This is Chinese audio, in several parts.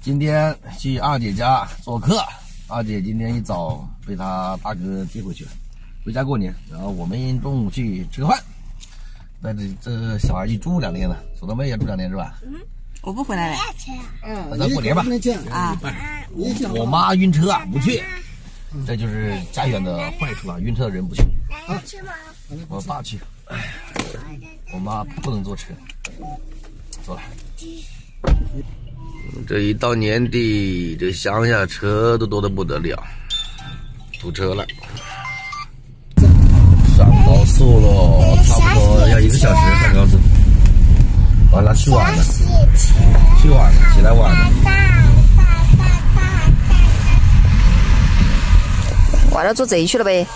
今天去二姐家做客，二姐今天一早被她大哥接回去了，回家过年。然后我们中午去吃个饭，带着这小孩去住2天了，手头妹也住2天是吧？ 我不回来了。 咱过年吧。 啊， 我妈晕车不去，这就是家远的坏处啊！晕车的人不去。 去吗？ 我爸去，我妈不能坐车。走了。这一到年底，这乡下车都多得不得了，堵车了。上高速喽，差不多要1个小时上高速。完了，去晚了，去晚了，起来晚了。 晚上做贼去了呗。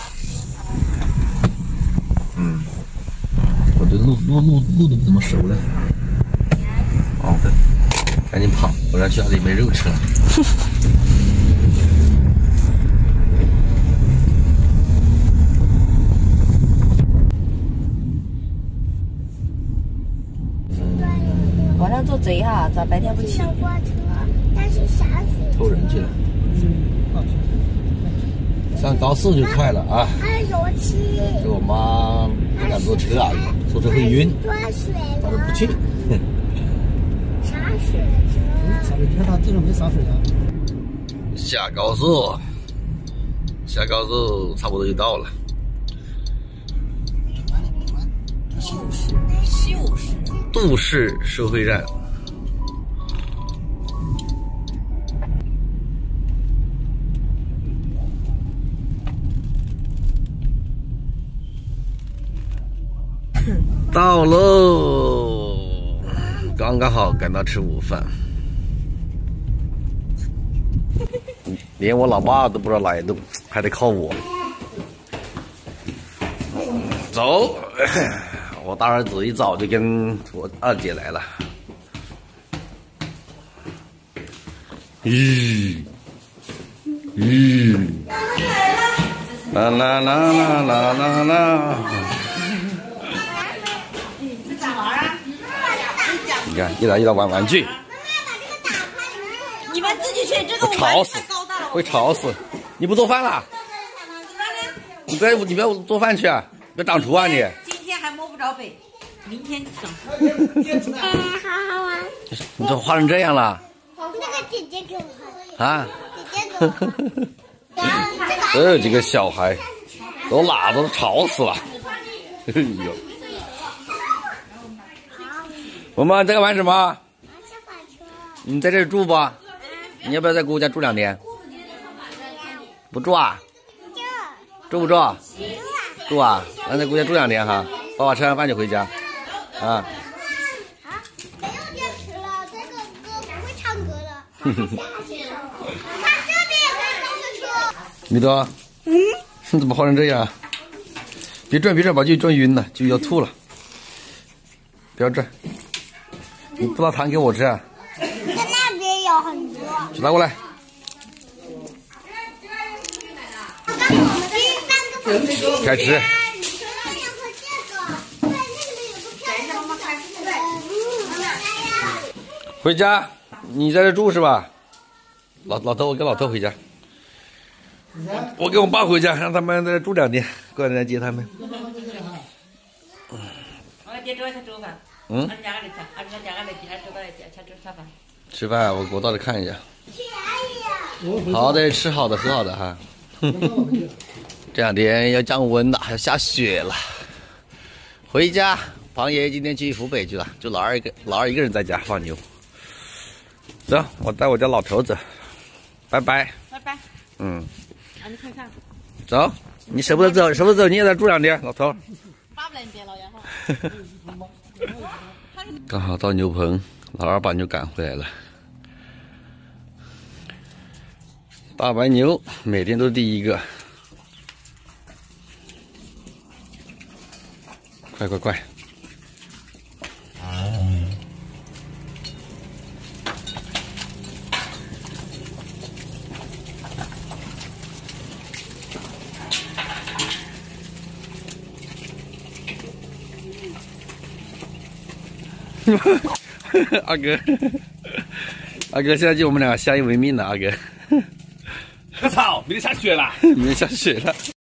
我这路都不怎么熟了。哦，对，赶紧跑，不然家里没肉吃了。 晚上做贼哈，咋白天不起？ 小火车，但是下雪。 偷人去了。上高速就快了啊！ 还有油漆。 这我妈不敢坐车啊，坐车会晕， 断水她都不去。 洒水车。 洒水，你看他这种没洒水啊。 下高速，差不多就到了。杜氏收费站。到喽，刚刚好赶到吃午饭。连我老爸都不知道哪一路，还得靠我。走，我大儿子一早就跟我二姐来了。啦啦啦啦啦啦啦。你看，一来玩玩具。 你们自己去，这个会吵死，会吵死！你不做饭了？你不要做饭去啊！别长厨啊你！ 今天还摸不着北，明天整。 好好玩。 你怎么画成这样了？ 那个姐姐给我画。 啊？ 姐姐给我画。 这几个小孩都哪都吵死了！哎呦！我们在玩什么？你在这住不？你要不要在姑姑家住2天？不住啊？住不住？住啊！那在姑姑家住2天哈。爸爸吃完饭就回家。啊。 没有电池了，这个歌不会唱歌了。他这边也可以上车。 米多，你怎么画成这样？别转，把就转晕了，就要吐了。不要转。你不拿糖给我吃啊？ 在那边有很多。 去拿过来。开吃。回家，你在这住是吧？老头，我跟老头回家。我跟我爸回家，让他们在这住2天，过2天接他们。吃饭，我到这看一下。好的，吃好的，喝好的哈。这2天要降温了，还要下雪了。回家，庞爷今天去湖北去了，就老二一个人在家放牛。走，我带我家老头子，拜拜。 拜拜。你看看。 走，你舍不得走，你也在住2天，老头。 巴不得你别老杨哈。 刚好到牛棚，老二把牛赶回来了。大白牛每天都是第1个，快！二哥， 阿哥现在就我们俩相依为命了，阿哥。 我操，明天下雪了。 明天下雪了。